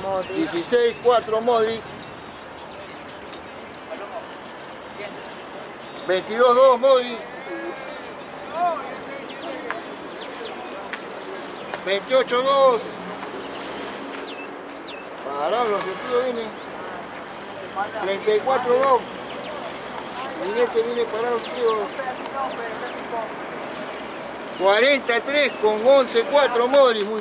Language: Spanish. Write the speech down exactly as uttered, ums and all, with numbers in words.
dieciséis cuatro Modric. veintidós dos Modric. veintiocho dos. Pará, los objetivos vienen. treinta y cuatro dos. Mirá que viene parado, tío. cuarenta y tres con once cuatro Modric.